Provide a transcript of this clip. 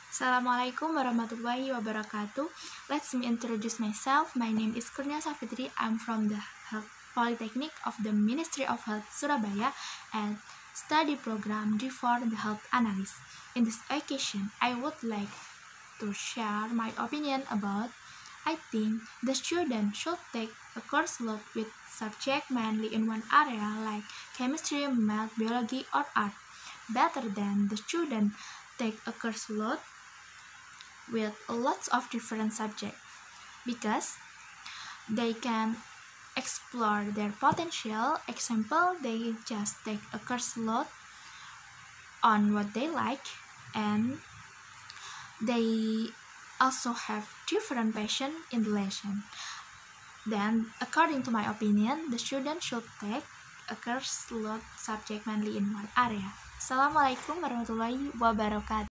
Assalamualaikum warahmatullahi wabarakatuh. Let me introduce myself. My name is Kurnia Safitri. I'm from the Health Polytechnic of the Ministry of Health Surabaya and study program D4 the Health Analyst. In this occasion, I would like to share my opinion about I think the student should take a course load with subject mainly in one area like chemistry, math, biology, or art, better than the student take a course load with lots of different subjects because they can explore their potential. Example, they just take a course load on what they like and they also have different passion in the lesson. Then, according to my opinion, the student should take a course load subject mainly in one area. Assalamualaikum warahmatullahi wabarakatuh.